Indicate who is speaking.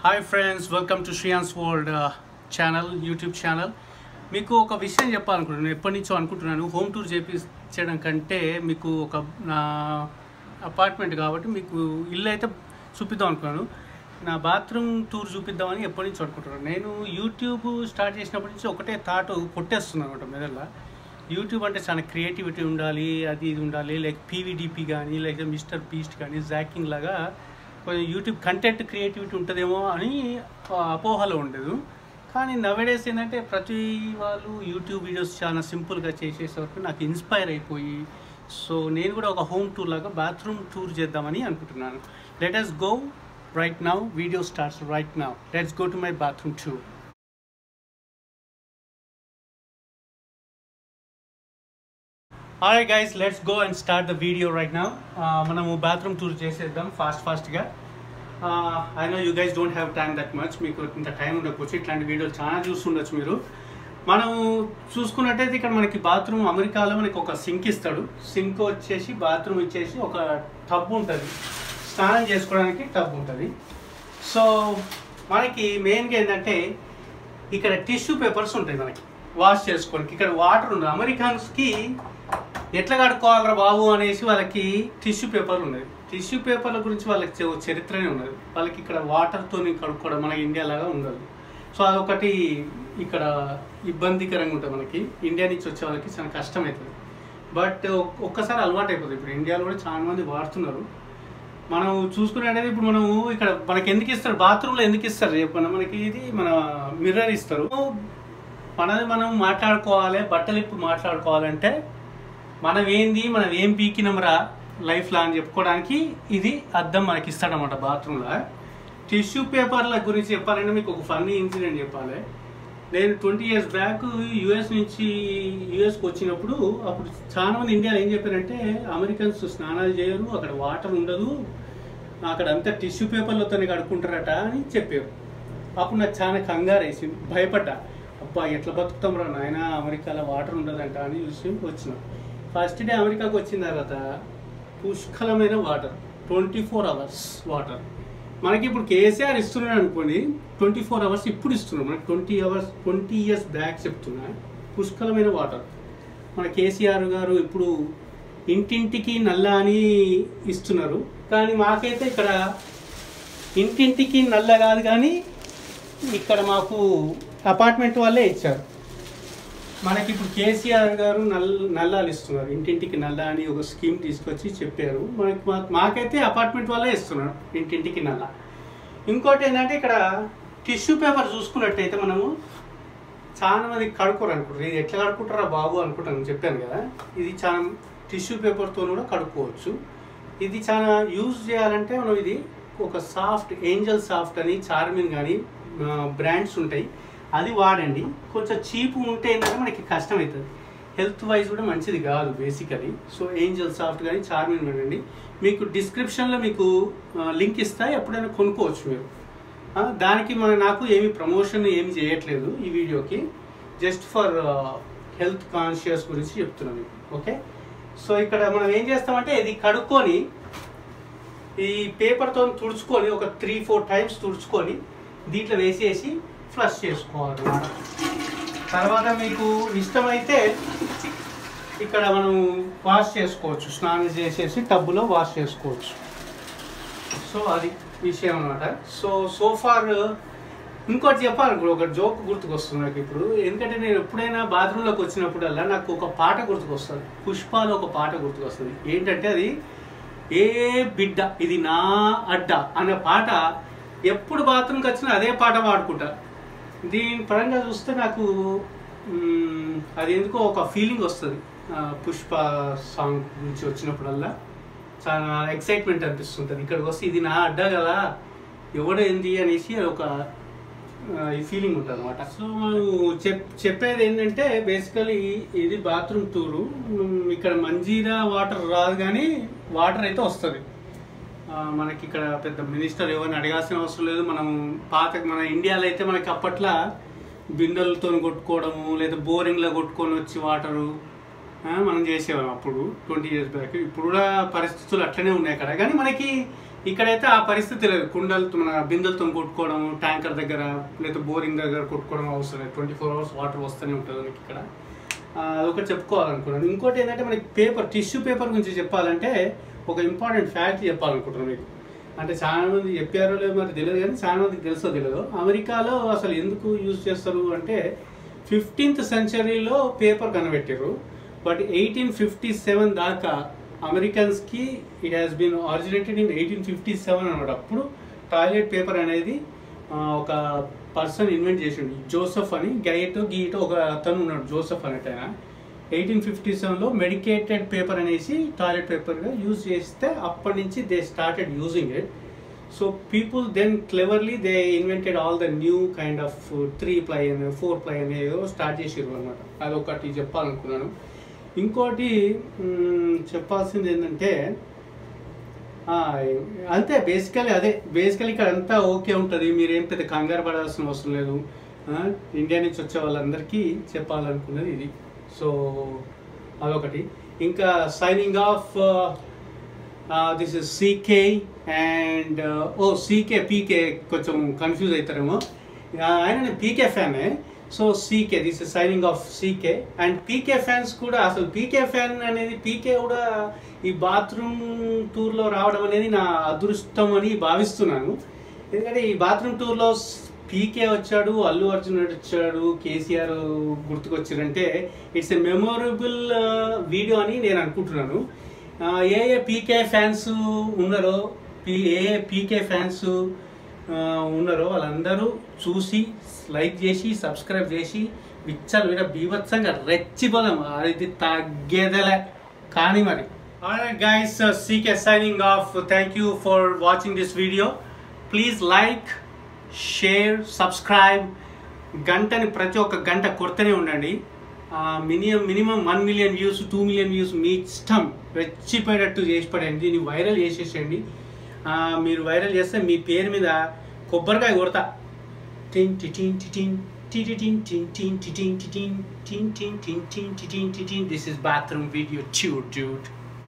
Speaker 1: Hi friends, welcome to Shriyan's World channel, YouTube channel. మీకు ఒక విషయం చెప్పాలనుకుంటున్నాను. ఎప్పటి నుంచో అనుకుంటున్నాను హోమ్ టూర్ చేయించడం కంటే మీకు ఒక నా అపార్ట్మెంట్ కాబట్టి మీకు ఇల్లు అయితే చూపిద్దాం అనుకున్నాను. నా బాత్రూమ్ టూర్ చూపిద్దామని ఎప్పటి నుంచో అనుకుంటున్నాను. నేను యూట్యూబ్ స్టార్ట్ చేసినప్పటి నుంచి ఒకటే థాట్ కొట్టేస్తున్నాను అనమాట మెదడులో. యూట్యూబ్ అంటే చాలా క్రియేటివిటీ ఉండాలి, అది ఇది ఉండాలి, లైక్ పీవీడిపి కానీ లేకపోతే మిస్టర్ బీస్ట్ కానీ జాకింగ్ లాగా కొంచెం యూట్యూబ్ కంటెంట్ క్రియేటివిటీ ఉంటుందేమో అని అపోహలో ఉండదు. కానీ నవేడేస్ ఏంటంటే ప్రతి వాళ్ళు యూట్యూబ్ వీడియోస్ చాలా సింపుల్గా చేసేసే వరకు నాకు ఇన్స్పైర్ అయిపోయి సో నేను కూడా ఒక హోమ్ టూర్ లాగా బాత్రూమ్ టూర్ చేద్దామని అనుకుంటున్నాను. Let us go right now. Video starts right now. Let's go to my bathroom tour. Alright guys, let's go and start the video right now. మనము bathroom tour చేసేద్దాం ఫాస్ట్గా. I know you guys don't have time that much. మీకు ఇంత time ఉండకపోవచ్చు, ఇట్లాంటి వీడియోలు చాలా చూస్తుండొచ్చు మీరు. మనము చూసుకున్నట్టయితే ఇక్కడ మనకి బాత్రూమ్ అమెరికాలో మనకి ఒక సింక్ ఇస్తాడు. సింక్ వచ్చేసి బాత్రూమ్ ఇచ్చేసి ఒక టబ్ ఉంటుంది, స్నానం చేసుకోవడానికి టబ్ ఉంటుంది. సో మనకి మెయిన్గా ఏంటంటే ఇక్కడ టిష్యూ పేపర్స్ ఉంటాయి మనకి వాష్ చేసుకోవడానికి. ఇక్కడ వాటర్ ఉండదు. అమెరికన్స్కి ఎట్లా కడుక్కోవాలరా బాబు అనేసి వాళ్ళకి టిష్యూ పేపర్లు ఉన్నాయి. టిష్యూ పేపర్ల గురించి వాళ్ళకి చరిత్రనే ఉన్నది. వాళ్ళకి ఇక్కడ వాటర్తో కడుక్కోవడం మన ఇండియా లాగా ఉండదు. సో అదొకటి ఇక్కడ ఇబ్బందికరంగా ఉంటుంది. మనకి ఇండియా నుంచి వచ్చే వాళ్ళకి చాలా కష్టమవుతుంది. బట్ ఒక్కసారి అలవాటు అయిపోతుంది. ఇప్పుడు ఇండియాలో కూడా చాలా మంది వాడుతున్నారు. మనం చూసుకున్నట్టయితే ఇప్పుడు మనము ఇక్కడ మనకి ఎందుకు ఇస్తారు, బాత్రూంలో ఎందుకు ఇస్తారు చెప్పండి. మనకి ఇది మన మిర్రర్ ఇస్తారు. మనది మనం మాట్లాడుకోవాలి, బట్టలు ఇప్పుడు మాట్లాడుకోవాలంటే మనం ఏం పీకినమరా లైఫ్లో అని చెప్పుకోవడానికి ఇది అద్దం మనకి ఇస్తాడనమాట బాత్రూంలో. టిష్యూ పేపర్ల గురించి చెప్పాలంటే మీకు ఒక ఫన్నీ ఇన్సిడెంట్ చెప్పాలి. నేను 20 years బ్యాక్ యూఎస్కి వచ్చినప్పుడు అప్పుడు చాలా మంది ఇండియాలో ఏం చెప్పారంటే అమెరికన్స్ స్నానాలు చేయరు, అక్కడ వాటర్ ఉండదు, అక్కడ అంతా టిష్యూ పేపర్లతో కడుక్కుంటారట అని చెప్పారు. అప్పుడు నాకు చాలా కంగారు వేసింది, భయపడ్డా. అబ్బా ఎట్లా బతుకుతాం రా నాయన, అమెరికాలో వాటర్ ఉండదంట అని చూసి వచ్చినాం. ఫస్ట్ డే అమెరికాకి వచ్చిన తర్వాత పుష్కలమైన వాటర్, 24 hours వాటర్. మనకి ఇప్పుడు కేసీఆర్ ఇస్తున్నాడు అనుకోండి, 24 hours ఇప్పుడు ఇస్తున్నాం. మనకి 20 years బ్యాక్ చెప్తున్నా పుష్కలమైన వాటర్. మన కేసీఆర్ గారు ఇప్పుడు ఇంటింటికి నల్ల అని ఇస్తున్నారు. కానీ మాకైతే ఇక్కడ ఇంటింటికి నల్ల కాదు, కానీ ఇక్కడ మాకు అపార్ట్మెంట్ వాళ్ళే ఇచ్చారు. మనకి ఇప్పుడు కేసీఆర్ గారు నల్లాలు ఇస్తున్నారు, ఇంటింటికి నల్ల అని ఒక స్కీమ్ తీసుకొచ్చి చెప్పారు. మాకైతే అపార్ట్మెంట్ వాళ్ళే ఇస్తున్నారు ఇంటింటికి నల్ల. ఇంకోటి ఏంటంటే ఇక్కడ టిష్యూ పేపర్ చూసుకున్నట్టయితే మనము చాలా మంది కడుక్కోరు అనుకుంటారు. ఇది ఎట్లా కడుక్కుంటారా బాబు అనుకుంటాను, చెప్పాను కదా. ఇది చాలా టిష్యూ పేపర్తో కూడా కడుక్కోవచ్చు. ఇది చాలా యూజ్ చేయాలంటే మనం ఇది ఒక సాఫ్ట్ ఏంజల్ సాఫ్ట్ అని చార్మిన్ కానీ బ్రాండ్స్ ఉంటాయి, అది వాడండి. కొంచెం చీప్ ఉంటే ఏంటంటే మనకి కష్టం అవుతుంది, హెల్త్ వైజ్ కూడా మంచిది కాదు బేసికలీ. సో ఏంజల్ సాఫ్ట్ కానీ చార్మిన్ వాడండి. మీకు డిస్క్రిప్షన్లో మీకు లింక్ ఇస్తాయి, ఎప్పుడైనా కొనుక్కోవచ్చు మీరు. దానికి నాకు ఏమి ప్రమోషన్ ఏమి చేయట్లేదు ఈ వీడియోకి, జస్ట్ ఫర్ హెల్త్ కాన్షియస్ గురించి చెప్తున్నాను మీకు. ఓకే, సో ఇక్కడ మనం ఏం చేస్తామంటే ఇది కడుక్కొని ఈ పేపర్తో తుడుచుకొని ఒక 3-4 times తుడుచుకొని దీంట్లో వేసేసి ఫ్లష్ చేసుకోవాలి. తర్వాత మీకు ఇష్టమైతే ఇక్కడ మనం వాష్ చేసుకోవచ్చు, స్నానం చేసేసి టబ్బులో వాష్ చేసుకోవచ్చు. సో అది విషయం అనమాట. సో ఫార్ ఇంకోటి చెప్పాలనుకో, ఒక జోక్ గుర్తుకొస్తుంది నాకు ఇప్పుడు. ఎందుకంటే నేను ఎప్పుడైనా బాత్రూంలోకి వచ్చినప్పుడల్లా నాకు ఒక పాట గుర్తుకొస్తుంది, పుష్పాలో ఒక పాట గుర్తుకొస్తుంది. ఏంటంటే అది ఏ బిడ్డ ఇది నా అడ్డ అనే పాట. ఎప్పుడు బాత్రూమ్కి వచ్చినా అదే పాట పాడుకుంటా. దీని పరంగా చూస్తే నాకు అది ఎందుకో ఒక ఫీలింగ్ వస్తుంది. పుష్ప సాంగ్ నుంచి వచ్చినప్పుడల్లా చాలా ఎక్సైట్మెంట్ అనిపిస్తుంటుంది. ఇక్కడికి వస్తే ఇది నా అడ్డా కదా, ఎవడో ఏంది అనేసి ఒక ఈ ఫీలింగ్ ఉంటుంది అనమాట. సో మనం చెప్పేది ఏంటంటే బేసికలీ ఇది బాత్రూమ్ టూరు. ఇక్కడ మంజీరా వాటర్ రాదు, కానీ వాటర్ అయితే వస్తుంది. మనకి ఇక్కడ పెద్ద మినిస్టర్ ఎవరిని అడగాల్సిన అవసరం లేదు. మన ఇండియాలో అయితే మనకి అప్పట్లో బిందెలతో కొట్టుకోవడము లేదా బోరింగ్లో కొట్టుకొని వచ్చి వాటరు మనం చేసేవాళ్ళం అప్పుడు 20 years బ్యాక్. ఇప్పుడు కూడా పరిస్థితులు అట్లనే ఉన్నాయి అక్కడ. కానీ మనకి ఇక్కడైతే ఆ పరిస్థితి లేదు. కుండలతో మన బిందెలతో కొట్టుకోవడం, ట్యాంకర్ దగ్గర లేదా బోరింగ్ దగ్గర కొట్టుకోవడం అవసరం లేదు. 24 hours వాటర్ వస్తూనే ఉంటుంది మనకి ఇక్కడ. అదొకటి చెప్పుకోవాలనుకున్నాను. ఇంకోటి ఏంటంటే మనకి టిష్యూ పేపర్ గురించి చెప్పాలంటే ఒక ఇంపార్టెంట్ ఫ్యాక్ట్ చెప్పాలనుకుంటున్నాను మీకు. అంటే చాలా మంది చెప్పారో లేదో మరి తెలియదు, కానీ చాలా మందికి తెలుసో తెలియదు. అమెరికాలో అసలు ఎందుకు యూజ్ చేస్తారు అంటే 15th centuryలో పేపర్ కనిపెట్టారు. బట్ 1857 దాకా అమెరికన్స్కి it has been originated in 1857 అనమాట. అప్పుడు టాయిలెట్ పేపర్ అనేది ఒక పర్సన్ ఇన్వెంట్ చేసిండు, జోసెఫ్ అని. గీటో ఒక అతను ఉన్నాడు, జోసెఫ్ అనేటైనా. 1857లో మెడికేటెడ్ పేపర్ అనేసి టాయిలెట్ పేపర్గా యూజ్ చేస్తే అప్పటి నుంచి they started using it. So people then cleverly they invented all the new kind of 3-ply అని 4-ply అని ఏదో స్టార్ట్ చేసారు అనమాట. అదొకటి చెప్పాలనుకున్నాను. ఇంకోటి చెప్పాల్సింది ఏంటంటే అంతే బేసికలీ ఇక్కడ అంతా ఓకే ఉంటుంది. మీరేం పెద్ద కంగారు పడాల్సిన అవసరం లేదు. ఇండియా నుంచి వచ్చే వాళ్ళందరికీ చెప్పాలనుకున్నది ఇది. సో అదొకటి. ఇంకా signing off, this is CK and CK PK కొంచెం కన్ఫ్యూజ్ అవుతారేమో. ఆయన పీకే ఫ్యానే. So CK, this is signing off CK. And PK fans కూడా, అసలు పీకే ఫ్యాన్ అనేది పీకే కూడా ఈ బాత్రూమ్ టూర్లో రావడం అనేది నా అదృష్టం అని భావిస్తున్నాను. ఎందుకంటే ఈ బాత్రూమ్ టూర్లో పీకే వచ్చాడు, అల్లు అర్జున్ వచ్చాడు, కేసీఆర్ గుర్తుకొచ్చారంటే ఇట్స్ ఎ మెమొరబుల్ వీడియో అని నేను అనుకుంటున్నాను. ఏ పీకే ఫ్యాన్స్ ఉన్నారో వాళ్ళందరూ చూసి లైక్ చేసి సబ్స్క్రైబ్ చేసి విచ్చలు బీభత్సంగా రెచ్చిపోదాం. అది తగ్గేదలే కానీ మరి. Alright guys, CK signing off. Thank you for watching this video. Please like, share, subscribe. గంటని ప్రతి ఒక్క గంట కొడుతూనే ఉండండి. Minimum 1 million views, 2 million views మీ ఇష్టం. రెచ్చిపోయేటట్టు చేసి పడండి. దీన్ని వైరల్ చేసేసేయండి. మీరు వైరల్ చేస్తే మీ పేరు మీద కొబ్బరికాయ కొడతా. This is bathroom video 2, dude.